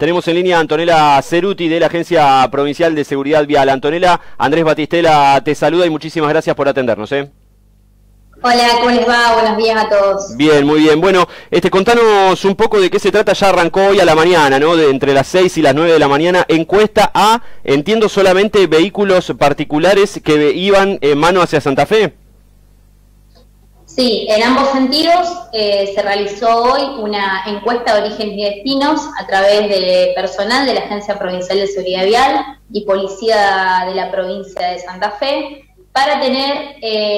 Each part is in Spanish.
Tenemos en línea a Antonella Ceruti de la Agencia Provincial de Seguridad Vial. Antonella, Andrés Batistela te saluda y muchísimas gracias por atendernos. Hola, ¿cómo les va? Buenos días a todos. Bien, muy bien. Bueno, contanos un poco de qué se trata. Ya arrancó hoy a la mañana, ¿no? Entre las 6 y las 9 de la mañana, encuesta a, entiendo, solamente vehículos particulares que iban en mano hacia Santa Fe. Sí, en ambos sentidos se realizó hoy una encuesta de orígenes y destinos a través de personal de la Agencia Provincial de Seguridad Vial y Policía de la Provincia de Santa Fe, para tener,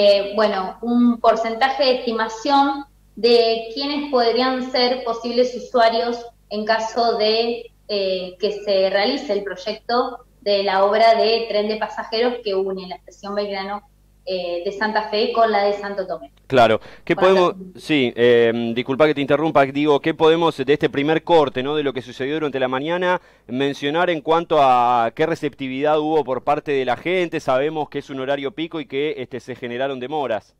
un porcentaje de estimación de quiénes podrían ser posibles usuarios en caso de que se realice el proyecto de la obra de tren de pasajeros que une la estación Belgrano de Santa Fe con la de Santo Tomé. Claro, ¿qué podemos, sí, disculpa que te interrumpa, digo, qué podemos de este primer corte, ¿no?, de lo que sucedió durante la mañana, mencionar en cuanto a qué receptividad hubo por parte de la gente? Sabemos que es un horario pico y que se generaron demoras.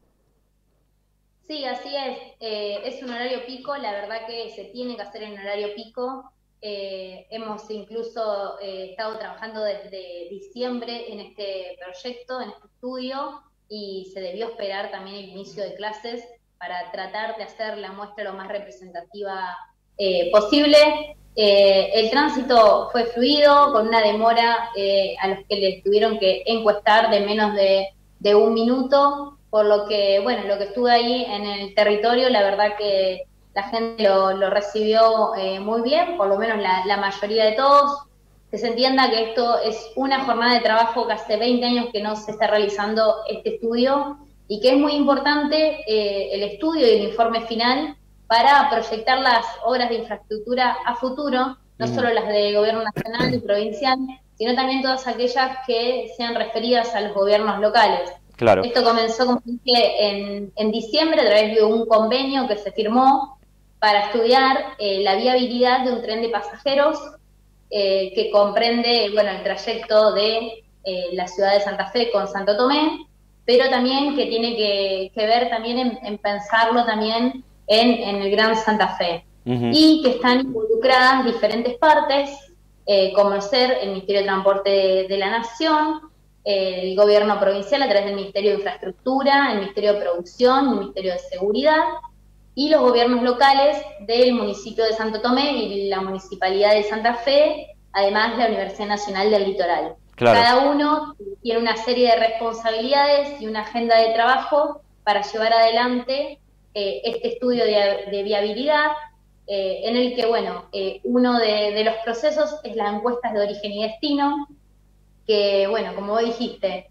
Sí, así es un horario pico, la verdad que se tiene que hacer en horario pico. Hemos incluso estado trabajando desde diciembre en este proyecto, en este estudio, y se debió esperar también el inicio de clases para tratar de hacer la muestra lo más representativa posible. El tránsito fue fluido, con una demora a los que les tuvieron que encuestar de menos de un minuto, por lo que, lo que estuve ahí en el territorio, la verdad que la gente lo recibió muy bien, por lo menos la mayoría de todos. Que se entienda que esto es una jornada de trabajo que hace 20 años que no se está realizando este estudio, y que es muy importante el estudio y el informe final para proyectar las obras de infraestructura a futuro, no solo las de gobierno nacional y provincial, sino también todas aquellas que sean referidas a los gobiernos locales. Claro. Esto comenzó, como dije, en diciembre, a través de un convenio que se firmó para estudiar la viabilidad de un tren de pasajeros que comprende, el trayecto de la ciudad de Santa Fe con Santo Tomé, pero también que tiene que ver también en pensarlo también en el Gran Santa Fe. Y que están involucradas diferentes partes, como ser el Ministerio de Transporte de la Nación, el gobierno provincial a través del Ministerio de Infraestructura, el Ministerio de Producción, el Ministerio de Seguridad, y los gobiernos locales del municipio de Santo Tomé y la Municipalidad de Santa Fe, además la Universidad Nacional del Litoral. Claro. Cada uno tiene una serie de responsabilidades y una agenda de trabajo para llevar adelante este estudio de viabilidad, en el que, uno de los procesos es las encuestas de origen y destino, que, como vos dijiste,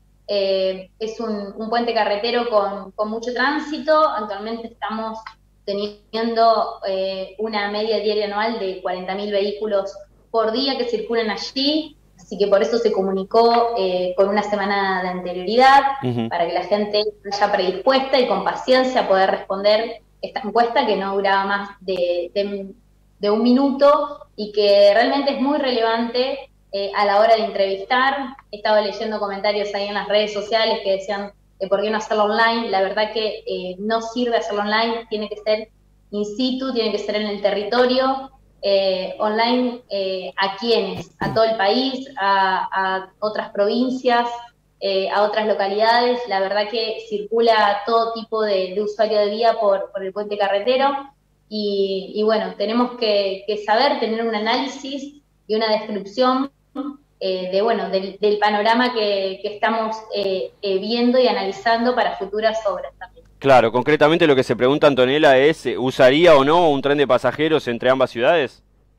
es un puente carretero con mucho tránsito. Actualmente estamos teniendo una media diaria anual de 40.000 vehículos por día que circulan allí, así que por eso se comunicó con una semana de anterioridad, para que la gente vaya predispuesta y con paciencia a poder responder esta encuesta, que no duraba más de un minuto, y que realmente es muy relevante a la hora de entrevistar. He estado leyendo comentarios ahí en las redes sociales que decían por qué no hacerlo online. La verdad que no sirve hacerlo online, tiene que ser in situ, tiene que ser en el territorio. Online, ¿a quiénes? A todo el país, a otras provincias, a otras localidades. La verdad que circula todo tipo de usuario de vía por el puente carretero, y tenemos que saber tener un análisis y una descripción del panorama que estamos viendo y analizando para futuras obras también. Claro, concretamente lo que se pregunta Antonella es, ¿usaría o no un tren de pasajeros entre ambas ciudades?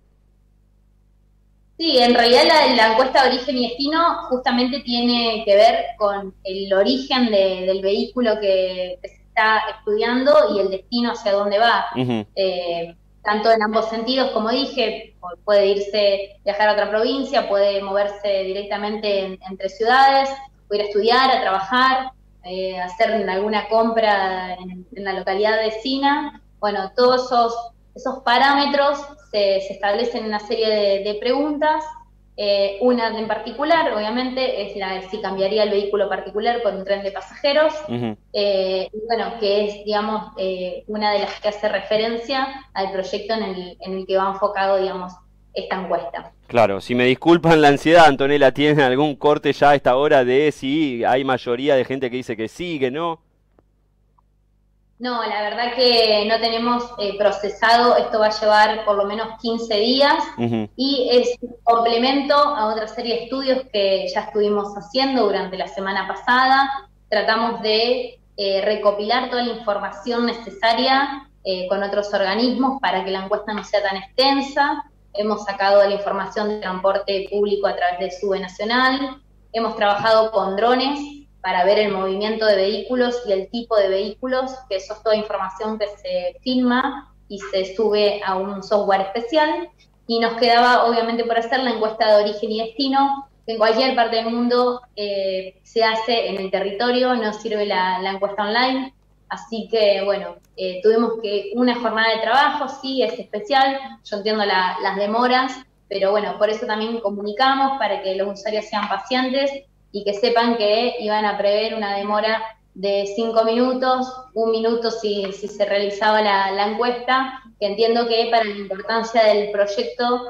Sí, en realidad la encuesta de origen y destino justamente tiene que ver con el origen del vehículo que se está estudiando y el destino hacia dónde va. Tanto en ambos sentidos, como dije, puede viajar a otra provincia, puede moverse directamente entre ciudades, puede ir a estudiar, a trabajar, hacer alguna compra en la localidad vecina. Todos esos parámetros se establecen en una serie de preguntas. Una en particular, obviamente, es la de si cambiaría el vehículo particular por un tren de pasajeros, que es, digamos, una de las que hace referencia al proyecto en el que va enfocado, digamos, esta encuesta. Claro, si me disculpan la ansiedad, Antonella, ¿tienen algún corte ya a esta hora de si hay mayoría de gente que dice que sí, que no? No, la verdad que no tenemos procesado, esto va a llevar por lo menos 15 días Ujú. y es un complemento a otra serie de estudios que ya estuvimos haciendo durante la semana pasada. Tratamos de recopilar toda la información necesaria con otros organismos para que la encuesta no sea tan extensa. Hemos sacado la información de transporte público a través de SUBE Nacional, hemos trabajado con drones para ver el movimiento de vehículos y el tipo de vehículos, que eso es toda información que se filma y se sube a un software especial. Y nos quedaba, obviamente, por hacer la encuesta de origen y destino, que en cualquier parte del mundo se hace en el territorio, no sirve la encuesta online. Así que, bueno, tuvimos que una jornada de trabajo, sí, es especial, yo entiendo las demoras, pero bueno, por eso también comunicamos para que los usuarios sean pacientes y que sepan que iban a prever una demora de 5 minutos, 1 minuto si se realizaba la encuesta, que entiendo que para la importancia del proyecto,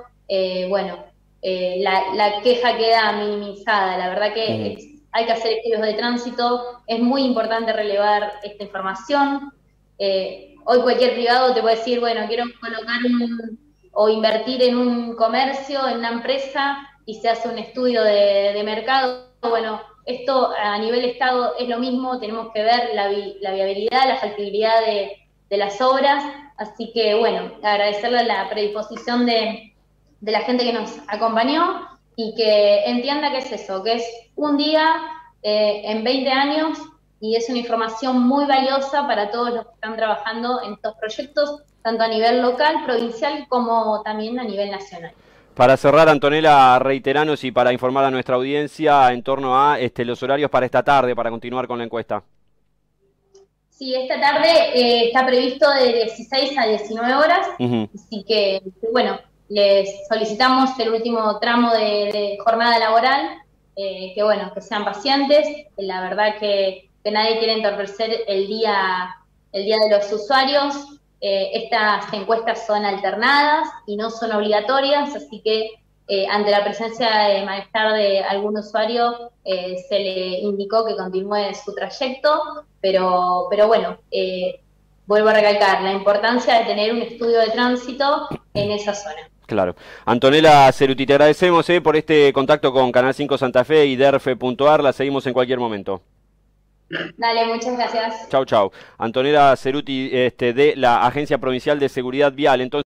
la queja queda minimizada. La verdad que hay que hacer estudios de tránsito, es muy importante relevar esta información. Hoy cualquier privado te puede decir, bueno, quiero colocar o invertir en un comercio, en una empresa, y se hace un estudio de mercado. Bueno, esto a nivel Estado es lo mismo, tenemos que ver la viabilidad, la factibilidad de las obras, así que bueno, agradecerle la predisposición de la gente que nos acompañó y que entienda que es eso, que es un día en 20 años y es una información muy valiosa para todos los que están trabajando en estos proyectos, tanto a nivel local, provincial, como también a nivel nacional. Para cerrar, Antonella, reiteranos y para informar a nuestra audiencia en torno a los horarios para esta tarde, para continuar con la encuesta. Sí, esta tarde está previsto de 16 a 19 horas, así que, bueno, les solicitamos el último tramo de jornada laboral, que bueno, que sean pacientes, la verdad que nadie quiere entorpecer el día de los usuarios. Estas encuestas son alternadas y no son obligatorias, así que ante la presencia de malestar de algún usuario se le indicó que continúe su trayecto, pero bueno, vuelvo a recalcar la importancia de tener un estudio de tránsito en esa zona. Claro. Antonella Ceruti, te agradecemos por este contacto con Canal 5 Santa Fe y DERFE.ar, la seguimos en cualquier momento. Dale, muchas gracias. Chau, chau. Antonella Ceruti de la Agencia Provincial de Seguridad Vial. Entonces